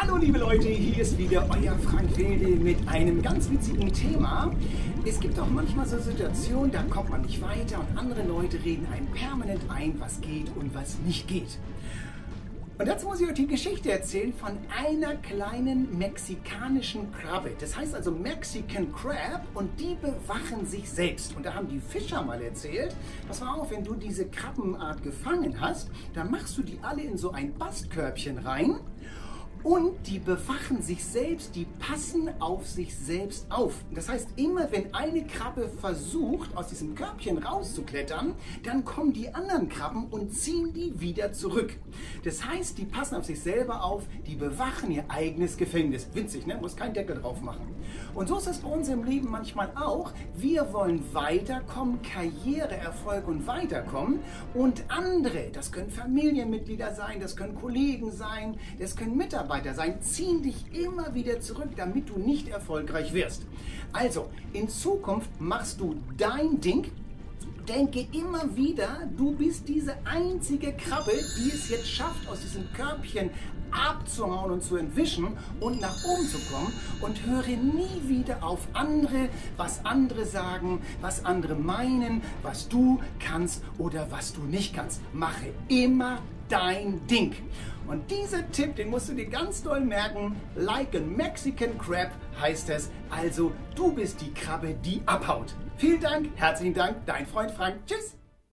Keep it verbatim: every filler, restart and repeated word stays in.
Hallo liebe Leute, hier ist wieder euer Frank Wilde mit einem ganz witzigen Thema. Es gibt auch manchmal so Situationen, da kommt man nicht weiter und andere Leute reden einem permanent ein, was geht und was nicht geht. Und dazu muss ich euch die Geschichte erzählen von einer kleinen mexikanischen Krabbe. Das heißt also Mexican Crab, und die bewachen sich selbst. Und da haben die Fischer mal erzählt, pass mal auf, wenn du diese Krabbenart gefangen hast, dann machst du die alle in so ein Bastkörbchen rein. Und die bewachen sich selbst, die passen auf sich selbst auf. Das heißt, immer wenn eine Krabbe versucht, aus diesem Körbchen rauszuklettern, dann kommen die anderen Krabben und ziehen die wieder zurück. Das heißt, die passen auf sich selber auf, die bewachen ihr eigenes Gefängnis. Winzig, ne? Muss kein Deckel drauf machen. Und so ist es bei uns im Leben manchmal auch. Wir wollen weiterkommen, Karriereerfolg und weiterkommen. Und andere, das können Familienmitglieder sein, das können Kollegen sein, das können Mitarbeiter sein, ziehen dich immer wieder zurück, damit du nicht erfolgreich wirst. Also, in Zukunft machst du dein Ding. Denke immer wieder, du bist diese einzige Krabbe, die es jetzt schafft, aus diesem Körbchen abzuhauen und zu entwischen und nach oben zu kommen, und höre nie wieder auf andere, was andere sagen, was andere meinen, was du kannst oder was du nicht kannst. Mache immer dein Ding. Und dieser Tipp, den musst du dir ganz doll merken. Like a Mexican Crab heißt es. Also, du bist die Krabbe, die abhaut. Vielen Dank, herzlichen Dank, dein Freund Frank. Tschüss.